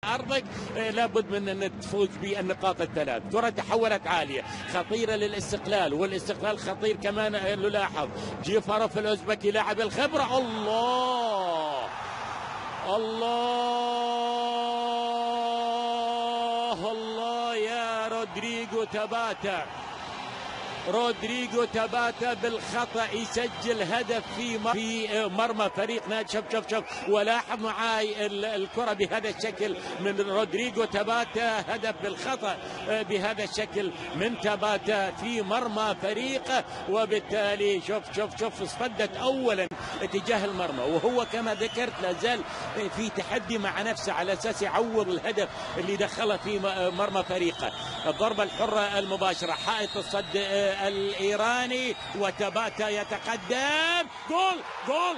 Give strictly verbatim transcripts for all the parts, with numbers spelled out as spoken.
أرضك لابد من أن تفوز بالنقاط الثلاث. كرة تحولت عالية خطيرة للاستقلال، والاستقلال خطير كمان. نلاحظ جيفاروف الأوزبكي لاعب الخبرة. الله الله الله يا رودريجو تاباتا. رودريجو تاباتا بالخطأ يسجل هدف في في مرمى فريق نادي. شوف شوف شوف ولاحظ معاي الكرة بهذا الشكل من رودريجو تاباتا، هدف بالخطأ بهذا الشكل من تاباتا في مرمى فريقه، وبالتالي شوف شوف شوف اصطدت اولا اتجاه المرمى، وهو كما ذكرت لا زال في تحدي مع نفسه على اساس يعوض الهدف اللي دخله في مرمى فريقه. الضربة الحرة المباشرة، حائط الصد الإيراني، وتاباتا يتقدم. جول جول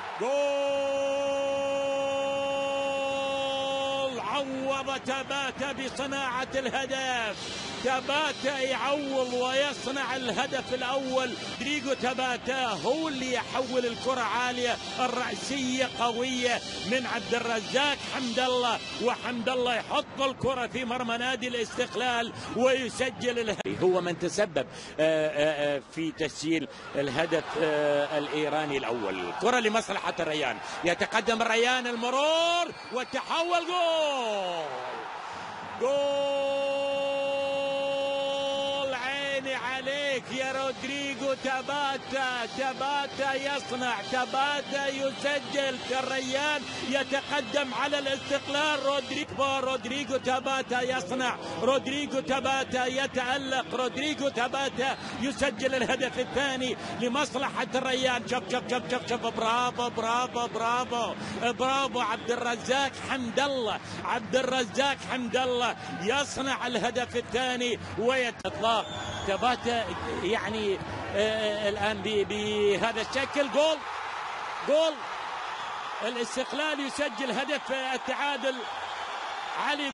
جول! عوض تاباتا بصناعة الهدف. تاباتا يعوض ويصنع الهدف الأول. رودريجو تاباتا هو اللي يحول الكرة عالية، الرأسية قوية من عبد الرزاق حمد الله، وحمد الله يحط الكرة في مرمى نادي الاستقلال ويسجل الهدف. هو من تسبب في تسجيل الهدف الإيراني الأول. كرة لمصلحة الريان، يتقدم الريان، المرور والتحول. جول جول! عيني عليك يا رودريجو تاباتا. تاباتا يصنع، تاباتا يسجل. الريان يتقدم على الاستقلال. رودريجو رودريجو تاباتا يصنع، رودريجو تاباتا يتألق، رودريجو تاباتا يسجل الهدف الثاني لمصلحة الريان. شوف شوف شوف شوف شوف برافو برافو برافو برافو عبد الرزاق حمد الله. عبد الرزاق حمد الله يصنع الهدف الثاني ويتطلق. تاباتا يعني آه الآن بهذا الشكل. جول جول! الاستقلال يسجل هدف التعادل. علي